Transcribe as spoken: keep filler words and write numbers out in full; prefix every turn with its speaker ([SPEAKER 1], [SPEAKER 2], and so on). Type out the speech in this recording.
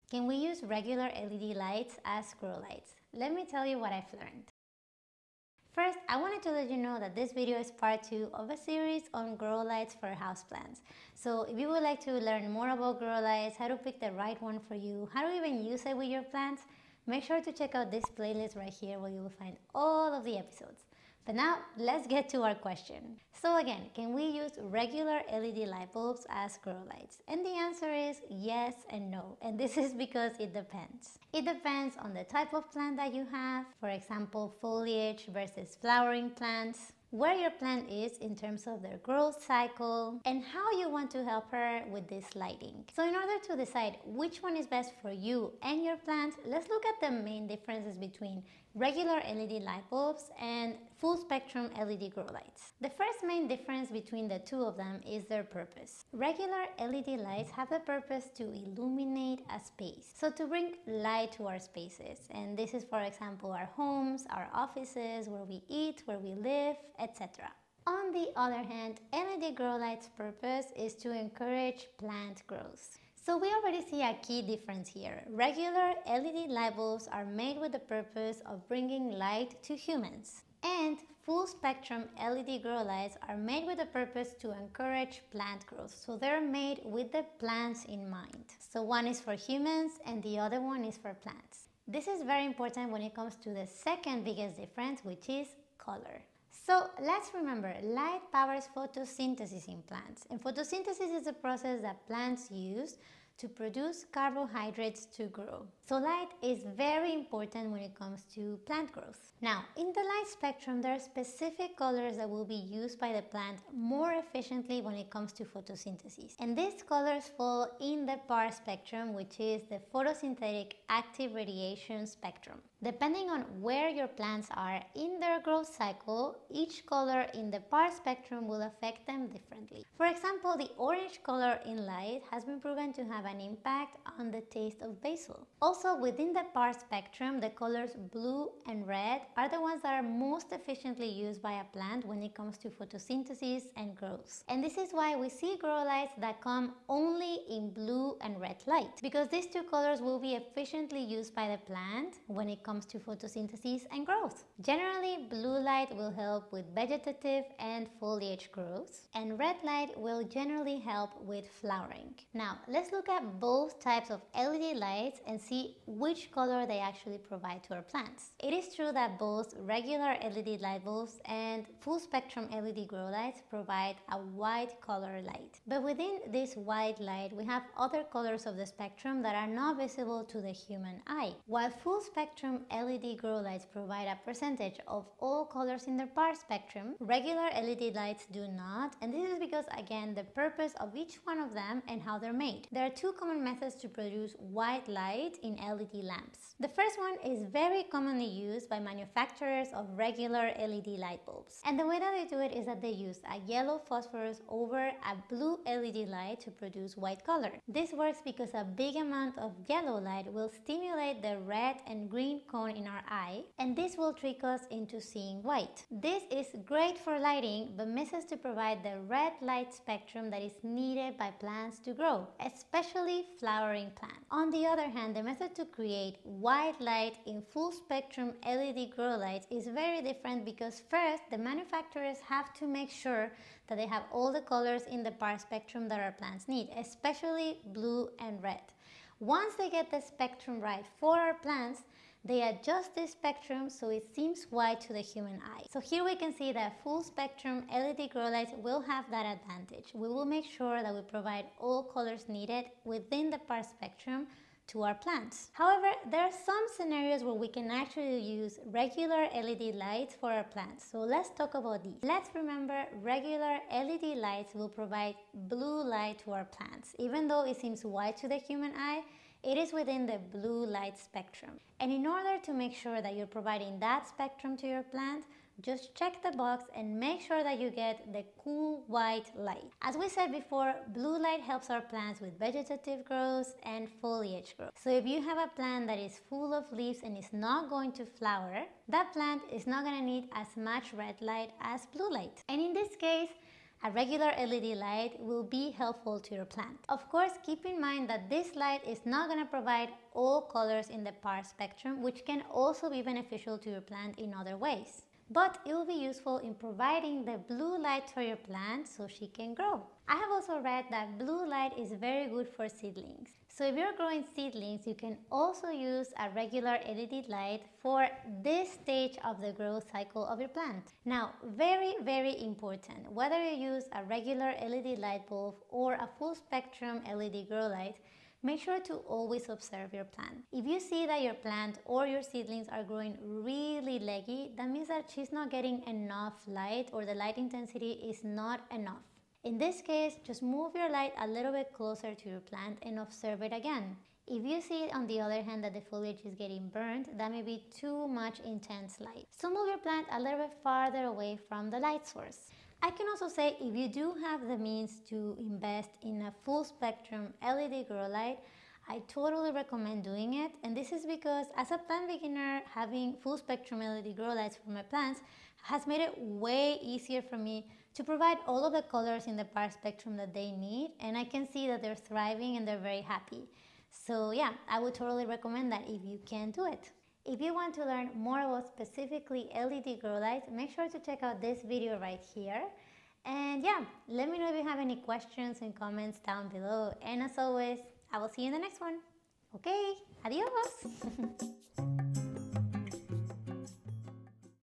[SPEAKER 1] Can we use regular L E D lights as grow lights? Let me tell you what I've learned. First, I wanted to let you know that this video is part two of a series on grow lights for houseplants. So if you would like to learn more about grow lights, how to pick the right one for you, how to even use it with your plants, make sure to check out this playlist right here where you will find all of the episodes. But now, let's get to our question. So again, can we use regular L E D light bulbs as grow lights? And the answer is yes and no. And this is because it depends. It depends on the type of plant that you have. For example, foliage versus flowering plants, where your plant is in terms of their growth cycle, and how you want to help her with this lighting. So in order to decide which one is best for you and your plant, let's look at the main differences between regular L E D light bulbs and full spectrum L E D grow lights. The first main difference between the two of them is their purpose. Regular L E D lights have the purpose to illuminate a space, so to bring light to our spaces. And this is, for example, our homes, our offices, where we eat, where we live, et cetera. On the other hand, L E D grow lights' purpose is to encourage plant growth. So we already see a key difference here. Regular L E D light bulbs are made with the purpose of bringing light to humans. And full spectrum L E D grow lights are made with the purpose to encourage plant growth. So they're made with the plants in mind. So one is for humans and the other one is for plants. This is very important when it comes to the second biggest difference, which is color. So let's remember, light powers photosynthesis in plants, and photosynthesis is a process that plants use to produce carbohydrates to grow. So light is very important when it comes to plant growth. Now, in the light spectrum, there are specific colors that will be used by the plant more efficiently when it comes to photosynthesis. And these colors fall in the P A R spectrum, which is the photosynthetic active radiation spectrum. Depending on where your plants are in their growth cycle, each color in the P A R spectrum will affect them differently. For example, the orange color in light has been proven to have an impact on the taste of basil. Also, within the P A R spectrum, the colors blue and red are the ones that are most efficiently used by a plant when it comes to photosynthesis and growth. And this is why we see grow lights that come only in blue and red light, because these two colors will be efficiently used by the plant when it comes to photosynthesis and growth. Generally, blue light will help with vegetative and foliage growth, and red light will generally help with flowering. Now, let's look at both types of L E D lights and see which color they actually provide to our plants. It is true that both regular L E D light bulbs and full spectrum L E D grow lights provide a white color light. But within this white light, we have other colors of the spectrum that are not visible to the human eye. While full spectrum L E D grow lights provide a percentage of all colors in the P A R spectrum, regular L E D lights do not, and this is because, again, the purpose of each one of them and how they're made. There are two common methods to produce white light in L E D lamps. The first one is very commonly used by manufacturers of regular L E D light bulbs. And the way that they do it is that they use a yellow phosphorus over a blue L E D light to produce white color. This works because a big amount of yellow light will stimulate the red and green cone in our eye, and this will trick us into seeing white. This is great for lighting, but misses to provide the red light spectrum that is needed by plants to grow, especially flowering plants. On the other hand, the method to create white light in full spectrum L E D grow lights is very different because first, the manufacturers have to make sure that they have all the colors in the P A R spectrum that our plants need, especially blue and red. Once they get the spectrum right for our plants, they adjust this spectrum so it seems white to the human eye. So here we can see that full spectrum L E D grow lights will have that advantage. We will make sure that we provide all colors needed within the P A R spectrum to our plants. However, there are some scenarios where we can actually use regular L E D lights for our plants. So let's talk about these. Let's remember, regular L E D lights will provide blue light to our plants. Even though it seems white to the human eye, it is within the blue light spectrum. And in order to make sure that you're providing that spectrum to your plant, just check the box and make sure that you get the cool white light. As we said before, blue light helps our plants with vegetative growth and foliage growth. So if you have a plant that is full of leaves and is not going to flower, that plant is not going to need as much red light as blue light. And in this case, a regular L E D light will be helpful to your plant. Of course, keep in mind that this light is not going to provide all colors in the P A R spectrum, which can also be beneficial to your plant in other ways. But it will be useful in providing the blue light for your plant so she can grow. I have also read that blue light is very good for seedlings. So if you're growing seedlings, you can also use a regular L E D light for this stage of the growth cycle of your plant. Now, very, very important, whether you use a regular L E D light bulb or a full spectrum L E D grow light, make sure to always observe your plant. If you see that your plant or your seedlings are growing really leggy, that means that she's not getting enough light or the light intensity is not enough. In this case, just move your light a little bit closer to your plant and observe it again. If you see, on the other hand, that the foliage is getting burned, that may be too much intense light. So move your plant a little bit farther away from the light source. I can also say, if you do have the means to invest in a full spectrum L E D grow light, I totally recommend doing it. And this is because as a plant beginner, having full spectrum L E D grow lights for my plants has made it way easier for me to provide all of the colors in the P A R spectrum that they need, and I can see that they're thriving and they're very happy. So yeah, I would totally recommend that if you can do it. If you want to learn more about specifically L E D grow lights, make sure to check out this video right here. And yeah, let me know if you have any questions and comments down below. And as always, I will see you in the next one. Okay, adios!